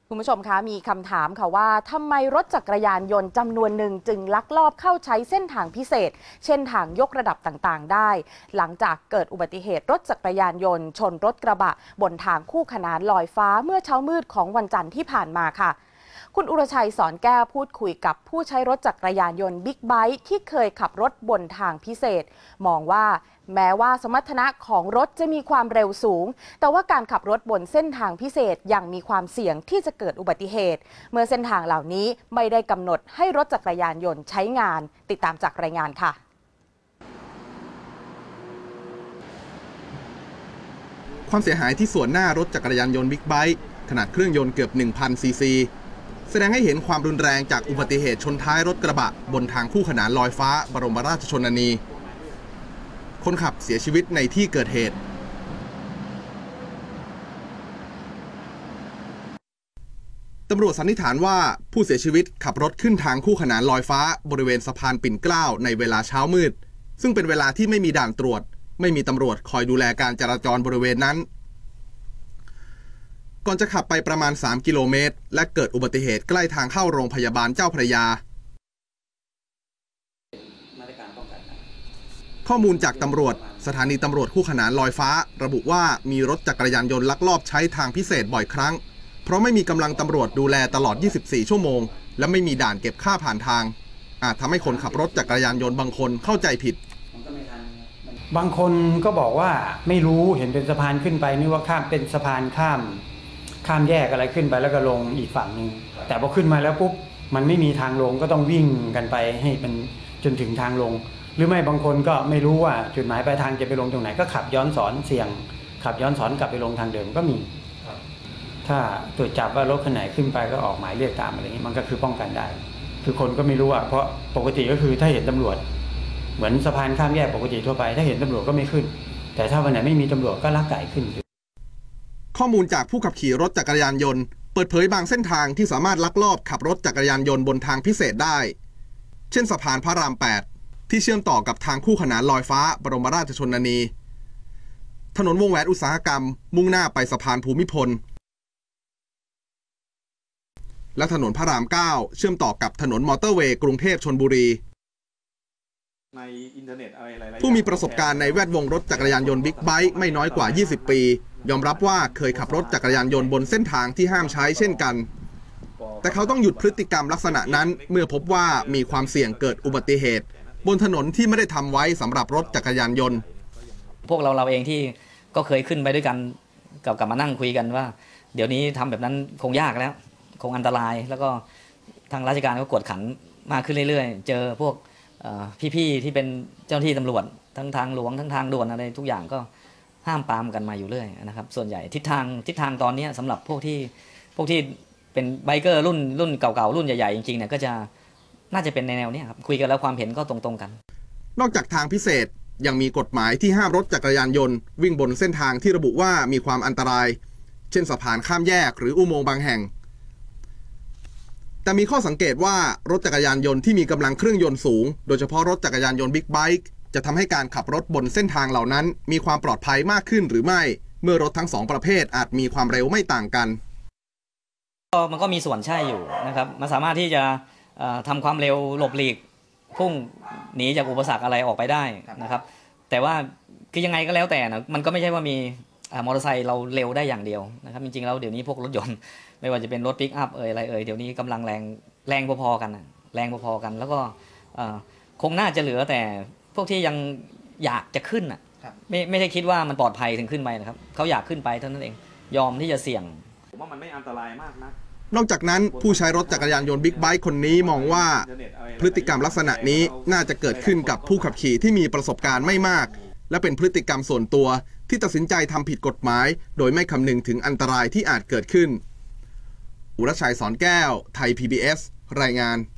คุณผู้ชมคะมีคำถามค่ะว่าทำไมรถจักรยานยนต์จำนวนหนึ่งจึงลักลอบเข้าใช้เส้นทางพิเศษเช่นทางยกระดับต่างๆได้หลังจากเกิดอุบัติเหตุรถจักรยานยนต์ชนรถกระบะบนทางคู่ขนานลอยฟ้าเมื่อเช้ามืดของวันจันทร์ที่ผ่านมาค่ะคุณอุรชัยสอนแก้วพูดคุยกับผู้ใช้รถจักรยานยนต์บิ๊กไบค์ที่เคยขับรถบนทางพิเศษมองว่าแม้ว่าสมรรถนะของรถจะมีความเร็วสูงแต่ว่าการขับรถบนเส้นทางพิเศษยังมีความเสี่ยงที่จะเกิดอุบัติเหตุเมื่อเส้นทางเหล่านี้ไม่ได้กำหนดให้รถจักรยานยนต์ใช้งานติดตามจากรายงานค่ะความเสียหายที่ส่วนหน้ารถจักรยานยนต์บิ๊กไบค์ขนาดเครื่องยนต์เกือบ 1,000 ซีซีแสดงให้เห็นความรุนแรงจากอุบัติเหตุชนท้ายรถกระบะบนทางคู่ขนานลอยฟ้าบรมราชชนนีคนขับเสียชีวิตในที่เกิดเหตุตำรวจสันนิษฐานว่าผู้เสียชีวิตขับรถขึ้นทางคู่ขนานลอยฟ้าบริเวณสะพานปิ่นเกล้าในเวลาเช้ามืดซึ่งเป็นเวลาที่ไม่มีด่านตรวจไม่มีตำรวจคอยดูแลการจราจรบริเวณนั้นก่อนจะขับไปประมาณ3 กิโลเมตรและเกิดอุบัติเหตุใกล้ทางเข้าโรงพยาบาลเจ้าพระยาข้อมูลจากตำรวจสถานีตำรวจคู่ขนานลอยฟ้าระบุว่ามีรถจักรยานยนต์ลักลอบใช้ทางพิเศษบ่อยครั้งเพราะไม่มีกำลังตำรวจดูแลตลอด24 ชั่วโมงและไม่มีด่านเก็บค่าผ่านทางอาจทำให้คนขับรถจักรยานยนต์บางคนเข้าใจผิดบางคนก็บอกว่าไม่รู้เห็นเป็นสะพานขึ้นไปนี่ว่าข้ามเป็นสะพานข้ามแยกอะไรขึ้นไปแล้วก็ลงอีกฝั่งนึงแต่พอขึ้นมาแล้วปุ๊บมันไม่มีทางลงก็ต้องวิ่งกันไปให้มันจนถึงทางลงหรือไม่บางคนก็ไม่รู้ว่าจุดหมายปลายทางจะไปลงตรงไหนก็ขับย้อนสอนเสี่ยงขับย้อนสอนกลับไปลงทางเดิมก็มีถ้าตรวจจับว่ารถคันไหนขึ้นไปก็ออกหมายเรียกตามอะไรอย่างนี้มันก็คือป้องกันได้คือคนก็ไม่รู้อ่ะเพราะปกติก็คือถ้าเห็นตำรวจเหมือนสะพานข้ามแยกปกติทั่วไปถ้าเห็นตำรวจก็ไม่ขึ้นแต่ถ้าวันไหนไม่มีตำรวจก็ลักไก่ขึ้นข้อมูลจากผู้ขับขี่รถจักรยานยนต์เปิดเผยบางเส้นทางที่สามารถลักลอบขับรถจักรยานยนต์บนทางพิเศษได้เช่นสะพานพระราม 8ที่เชื่อมต่อกับทางคู่ขนานลอยฟ้าบรมราชชนนีถนนวงแหวนอุตสาหกรรมมุ่งหน้าไปสะพานภูมิพลและถนนพระราม 9เชื่อมต่อกับถนนมอเตอร์เวย์กรุงเทพชลบุรีในอินเทอร์เน็ตอะไรผู้มีประสบการณ์ในแวดวงรถจักรยานยนต์บิ๊กไบค์ไม่น้อยกว่า20 ปียอมรับว่าเคยขับรถจักรยานยนต์บนเส้นทางที่ห้ามใช้เช่นกันแต่เขาต้องหยุดพฤติกรรมลักษณะนั้นเมื่อพบว่ามีความเสี่ยงเกิดอุบัติเหตุบนถนนที่ไม่ได้ทำไว้สำหรับรถจักรยานยนต์พวกเราเองที่ก็เคยขึ้นไปด้วยกันกลับมานั่งคุยกันว่าเดี๋ยวนี้ทำแบบนั้นคงยากแล้วคงอันตรายแล้วก็ทางราชการก็กวดขันมากขึ้นเรื่อยๆเจอพวกพี่ๆที่เป็นเจ้าหน้าที่ตำรวจทั้งทางหลวงทั้งทางด่วนอะไรทุกอย่างก็ห้ามปรามกันมาอยู่เรื่อยนะครับส่วนใหญ่ทิศทางตอนนี้สำหรับพวกที่เป็นไบเกอร์รุ่นเก่าๆรุ่นใหญ่ๆจริงๆเนี่ยก็จะน่าจะเป็นในแนวนี้ครับคุยกันแล้วความเห็นก็ตรงกันนอกจากทางพิเศษยังมีกฎหมายที่ห้ามรถจักรยานยนต์วิ่งบนเส้นทางที่ระบุว่ามีความอันตรายเช่นสะพานข้ามแยกหรืออุโมงค์บางแห่งแต่มีข้อสังเกตว่ารถจักรยานยนต์ที่มีกำลังเครื่องยนต์สูงโดยเฉพาะรถจักรยานยนต์บิ๊กไบค์จะทำให้การขับรถบนเส้นทางเหล่านั้นมีความปลอดภัยมากขึ้นหรือไม่เมื่อรถทั้ง2ประเภทอาจมีความเร็วไม่ต่างกันมันก็มีส่วนใช่อยู่นะครับมันสามารถที่จะทำความเร็วหลบหลีกพุ่งหนีจากอุปสรรคอะไรออกไปได้นะครับแต่ว่าคือยังไงก็แล้วแต่นะมันก็ไม่ใช่ว่ามีมอเตอร์ไซค์เราเร็วได้อย่างเดียวนะครับจริงๆแล้วเดี๋ยวนี้พวกรถยนต์ไม่ว่าจะเป็นรถปิกอัพอะไรเดี๋ยวนี้กำลังแรงพอๆกันแล้วก็คงน่าจะเหลือแต่พวกที่ยังอยากจะขึ้นไม่ใช่คิดว่ามันปลอดภัยถึงขึ้นไปนะครับเขาอยากขึ้นไปเท่านั้นเองยอมที่จะเสี่ยงผมว่ามันไม่อันตรายมากนะนอกจากนั้นผู้ใช้รถจักรยานยนต์บิ๊กไบค์คนนี้มองว่าพฤติกรรมลักษณะนี้น่าจะเกิดขึ้นกับผู้ขับขี่ที่มีประสบการณ์ไม่มากและเป็นพฤติกรรมส่วนตัวที่ตัดสินใจทำผิดกฎหมายโดยไม่คำนึงถึงอันตรายที่อาจเกิดขึ้นอุรชัยสอนแก้วไทย PBS รายงาน